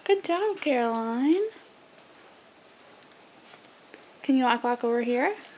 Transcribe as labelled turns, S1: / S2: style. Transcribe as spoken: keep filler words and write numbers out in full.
S1: Good job, Caroline. Can you walk walk over here?